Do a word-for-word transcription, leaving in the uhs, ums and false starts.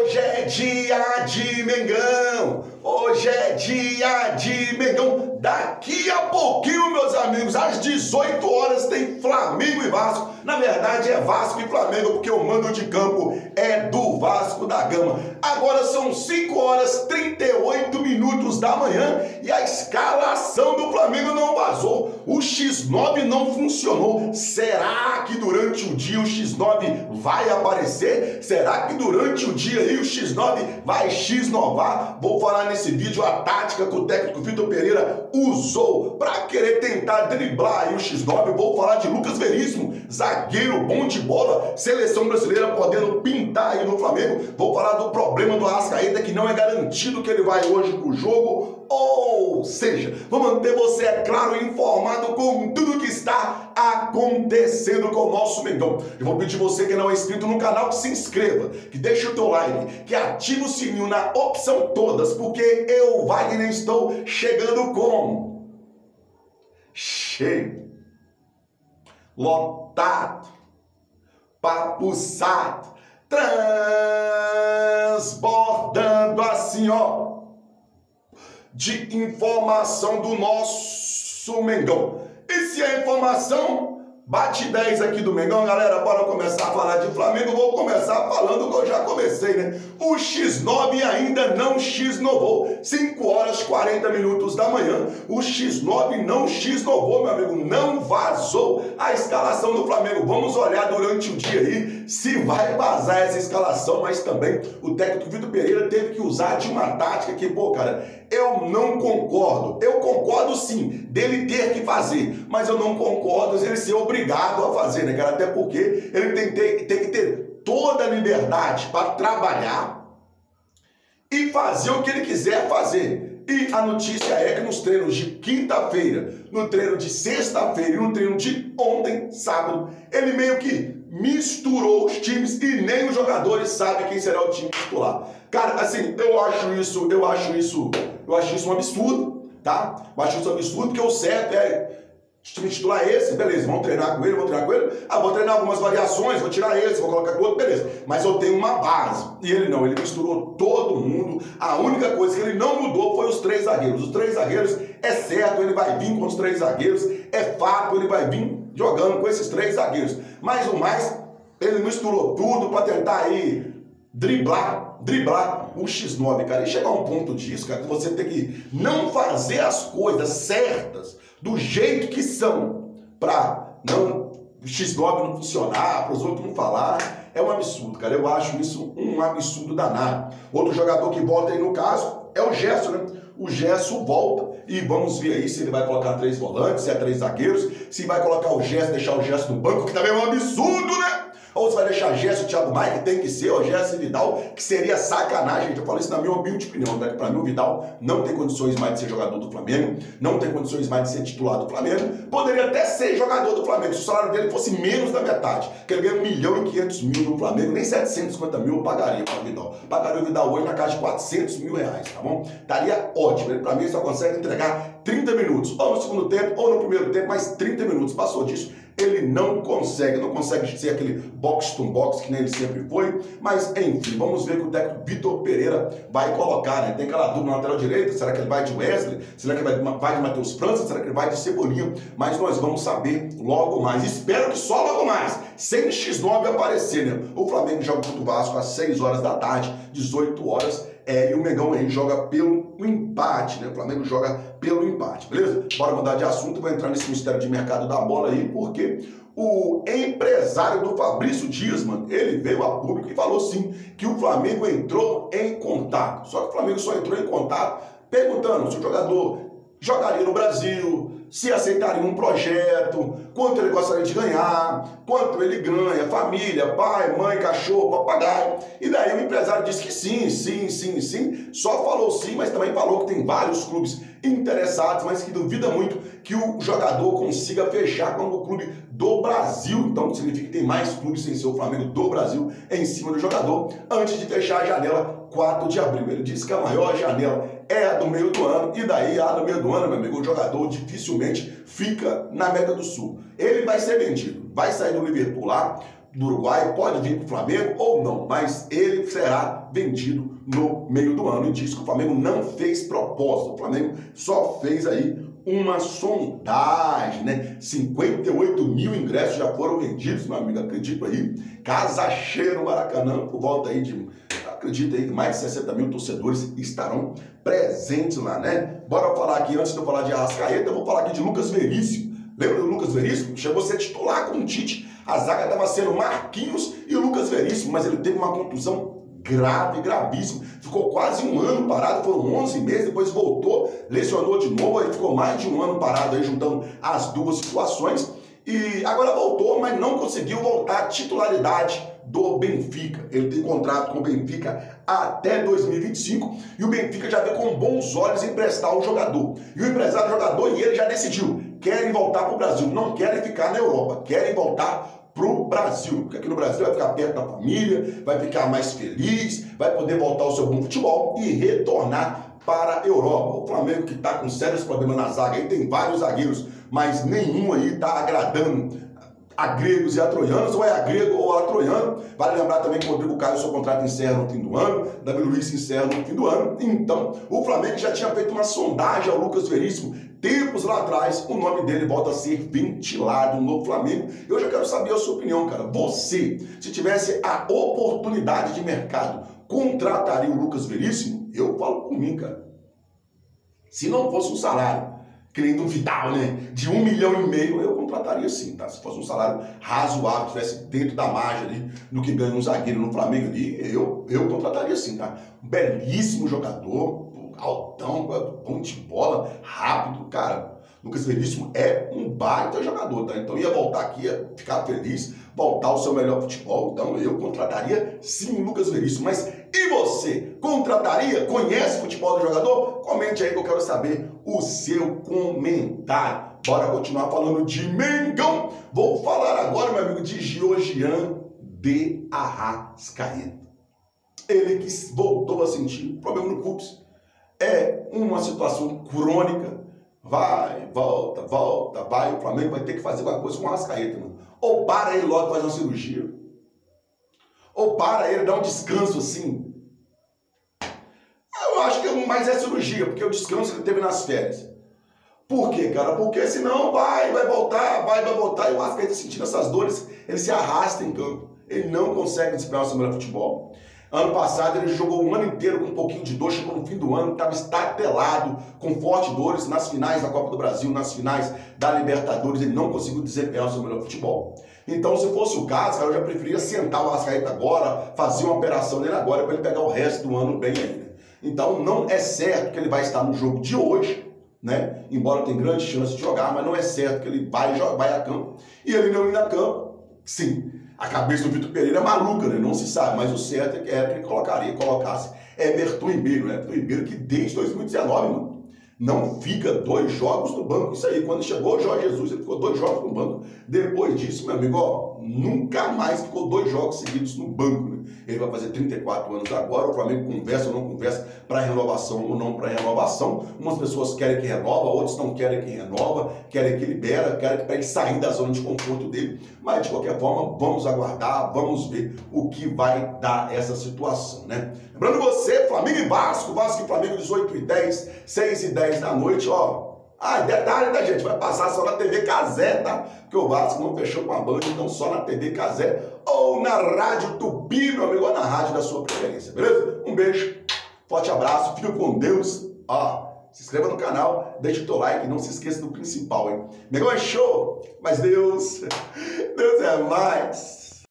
Hoje é dia de Mengão, hoje é dia de Mengão. Daqui a pouquinho, meus amigos, às dezoito horas tem Flamengo e Vasco. Na verdade é Vasco e Flamengo, porque o mando de campo é do Vasco da Gama. Agora são cinco horas e trinta e oito minutos da manhã e a escalação do Flamengo não vazou. O X nove não funcionou. Será que durante o dia o X nove vai aparecer? Será que durante o dia aí o X nove vai X-novar? Vou falar nesse vídeo a tática que o técnico Vitor Pereira usou para querer tentar driblar aí o X nove. Vou falar de Lucas Veríssimo, zagueiro bom de bola, seleção brasileira podendo pintar aí no Flamengo. Vou falar do problema do Arrascaeta, que não é garantido que ele vai hoje pro jogo. Ou seja, vou manter você, é claro, informado com tudo que está acontecendo com o nosso Mengão. Eu vou pedir você que não é inscrito no canal que se inscreva, que deixe o teu like, que ative o sininho na opção todas, porque eu, Wagner, estou chegando com cheio, lotado, papuçado, transbordando assim, ó, de informação do nosso Mengão. E se a informação bate dez aqui do Mengão, galera, bora começar a falar de Flamengo. Vou começar falando que eu já comecei, né? O X nove ainda não X-novou. cinco horas e quarenta minutos da manhã. O X nove não X-novou, meu amigo. Não vazou a escalação do Flamengo. Vamos olhar durante o dia aí se vai vazar essa escalação, mas também o técnico Vitor Pereira teve que usar de uma tática que, pô, cara, eu não concordo. Eu concordo sim dele ter que fazer, mas eu não concordo ele ser obrigado a fazer, né, cara? Até porque ele tem, tem, tem que ter toda a liberdade para trabalhar e fazer o que ele quiser fazer. E a notícia é que nos treinos de quinta-feira, no treino de sexta-feira e no treino de ontem, sábado, ele meio que misturou os times e nem os jogadores sabem quem será o time titular. Cara, assim, eu acho isso, eu acho isso, eu acho isso um absurdo, tá? Eu acho isso um absurdo, porque o certo é o time titular é esse, beleza, vamos treinar com ele, vamos treinar com ele, ah, vou treinar algumas variações, vou tirar esse, vou colocar com outro, beleza, mas eu tenho uma base, e ele não, ele misturou todo mundo. A única coisa que ele não mudou foi os três zagueiros. Os três zagueiros, é certo, ele vai vir com os três zagueiros, é fato, ele vai vir jogando com esses três zagueiros, mas o mais, ele misturou tudo para tentar aí driblar, driblar o X nove, cara, e chegar a um ponto disso, cara, que você tem que não fazer as coisas certas do jeito que são, para não o X nove não funcionar, para os outros não falar, é um absurdo, cara. Eu acho isso um absurdo danado. Outro jogador que volta aí no caso é o Gerson, né? O Gerson volta e vamos ver aí se ele vai colocar três volantes, se é três zagueiros, se vai colocar o Gerson, deixar o Gerson no banco, que também é um absurdo, né? Ou se vai deixar Gerson e Thiago Maia, que tem que ser, o Gerson e Vidal, que seria sacanagem. Eu falo isso na minha humilde opinião, né? Para mim o Vidal não tem condições mais de ser jogador do Flamengo, não tem condições mais de ser titular do Flamengo, poderia até ser jogador do Flamengo, se o salário dele fosse menos da metade, que ele ganha um milhão e quinhentos mil no Flamengo, nem setecentos e cinquenta mil eu pagaria para o Vidal. Pagaria o Vidal hoje na casa de quatrocentos mil reais, tá bom? Estaria ótimo, ele para mim só consegue entregar trinta minutos, ou no segundo tempo, ou no primeiro tempo, mais trinta minutos. Passou disso, ele não consegue, não consegue ser aquele box-to-box que nem ele sempre foi, mas enfim, vamos ver o que o técnico Vitor Pereira vai colocar, né? Tem aquela dupla na lateral direita, será que ele vai de Wesley? Será que ele vai, vai de Matheus França? Será que ele vai de Cebolinha? Mas nós vamos saber logo mais, espero que só logo mais, sem X nove aparecer, né? O Flamengo joga contra o Vasco às seis horas da tarde, dezoito horas, é, e o Mengão aí joga pelo empate, né? O Flamengo joga pelo empate, beleza? Bora mudar de assunto, vou entrar nesse mistério de mercado da bola aí, porque o empresário do Fabrício Dias, mano, ele veio a público e falou sim, que o Flamengo entrou em contato. Só que o Flamengo só entrou em contato perguntando se o jogador jogaria no Brasil, se aceitaria um projeto, quanto ele gostaria de ganhar, quanto ele ganha, família, pai, mãe, cachorro, papagaio. E daí o empresário disse que sim, sim, sim, sim, só falou sim, mas também falou que tem vários clubes interessados, mas que duvida muito que o jogador consiga fechar com o clube do Brasil. Então significa que tem mais clubes sem ser o Flamengo do Brasil em cima do jogador, antes de fechar a janela quatro de abril. Ele disse que a maior janela é a do meio do ano, e daí a do meio do ano, meu amigo, o jogador dificilmente fica na América do Sul. Ele vai ser vendido, vai sair do Liverpool lá, do Uruguai, pode vir para o Flamengo ou não, mas ele será vendido no meio do ano. E diz que o Flamengo não fez proposta, o Flamengo só fez aí uma sondagem, né? cinquenta e oito mil ingressos já foram vendidos, meu amigo, acredito aí. Casa cheia no Maracanã, por volta aí de, acredito aí que mais de sessenta mil torcedores estarão presentes lá, né? Bora falar aqui, antes de eu falar de Arrascaeta, eu vou falar aqui de Lucas Veríssimo. Lembra do Lucas Veríssimo? Chegou a ser titular com o Tite. A zaga estava sendo Marquinhos e Lucas Veríssimo, mas ele teve uma contusão grave, gravíssimo. Ficou quase um ano parado, foram onze meses, depois voltou, lesionou de novo, aí ficou mais de um ano parado, aí juntando as duas situações. E agora voltou, mas não conseguiu voltar à titularidade do Benfica. Ele tem contrato com o Benfica até dois mil e vinte e cinco e o Benfica já vê com bons olhos emprestar o jogador. E o empresário do jogador, e ele já decidiu, querem voltar para o Brasil, não querem ficar na Europa, querem voltar para o Brasil, porque aqui no Brasil vai ficar perto da família, vai ficar mais feliz, vai poder voltar ao seu bom futebol e retornar para a Europa. O Flamengo, que está com sérios problemas na zaga, aí tem vários zagueiros, mas nenhum aí está agradando a gregos e a troianos, ou é a grego ou a troiano. Vale lembrar também que o Rodrigo Caio, seu contrato encerra no fim do ano, Davi Luiz encerra no fim do ano. Então, o Flamengo já tinha feito uma sondagem ao Lucas Veríssimo, tempos lá atrás, o nome dele volta a ser ventilado no Flamengo. Eu já quero saber a sua opinião, cara. Você, se tivesse a oportunidade de mercado, contrataria o Lucas Veríssimo? Eu falo por mim, cara. Se não fosse um salário que nem do Vidal, né? De um milhão e meio, eu contrataria sim, tá? Se fosse um salário razoável, estivesse dentro da margem ali, do que ganha um zagueiro no Flamengo ali, eu, eu contrataria sim, tá? Um belíssimo jogador, altão, bom de bola, rápido, cara. Lucas Veríssimo é um baita jogador, tá? Então ia voltar aqui, ia ficar feliz, voltar ao seu melhor futebol. Então eu contrataria sim o Lucas Veríssimo. Mas e você? Contrataria? Conhece o futebol do jogador? Comente aí que eu quero saber o seu comentário. Bora continuar falando de Mengão. Vou falar agora, meu amigo, de Georgian de Arrascaeta. Ele que voltou a sentir problema no pubis. É uma situação crônica. Vai, volta, volta, vai. O Flamengo vai ter que fazer alguma coisa com o Arrascaeta, mano. Ou para ele logo fazer uma cirurgia. Ou para ele dar um descanso assim. Eu acho que mais é cirurgia, porque o descanso ele teve nas férias. Por quê, cara? Porque senão vai, vai voltar, vai, vai voltar. E o Arrascaeta sentindo essas dores, ele se arrasta em campo. Ele não consegue desempenhar o seu melhor futebol. Ano passado ele jogou um ano inteiro com um pouquinho de dor, chegou no fim do ano, estava estatelado, com fortes dores nas finais da Copa do Brasil, nas finais da Libertadores, ele não conseguiu desempenhar o seu melhor futebol. Então, se fosse o caso, eu já preferia sentar o Arrascaeta agora, fazer uma operação nele agora, para ele pegar o resto do ano bem ainda. Então, não é certo que ele vai estar no jogo de hoje, né? Embora tenha grande chance de jogar, mas não é certo que ele vai, vai a campo. E ele não ir a campo, sim. A cabeça do Vitor Pereira é maluca, né? Não se sabe, mas o certo é que ele colocaria, colocasse Everton Ribeiro, né? Everton Ribeiro que desde dois mil e dezenove, mano, não fica dois jogos no banco. Isso aí, quando chegou o Jorge Jesus, ele ficou dois jogos no banco. Depois disso, meu amigo, ó, nunca mais ficou dois jogos seguidos no banco, né? Ele vai fazer trinta e quatro anos agora, o Flamengo conversa ou não conversa para renovação ou não para renovação. Umas pessoas querem que renova, outras não querem que renova, querem que libera, querem que ele sair da zona de conforto dele. Mas, de qualquer forma, vamos aguardar, vamos ver o que vai dar essa situação, né? Lembrando você, Flamengo e Vasco, Vasco e Flamengo, dezoito e dez, seis e dez da noite, ó. Ah, detalhe, tá, gente? Vai passar só na T V Cazé, tá? Porque o Vasco não fechou com a Band, então só na T V Cazé ou na Rádio Tupi, meu amigo, ou na rádio da sua preferência, beleza? Um beijo, forte abraço, fica com Deus. Ó, se inscreva no canal, deixa o teu like, não se esqueça do principal, hein? Mengão é show, mas Deus, Deus é mais.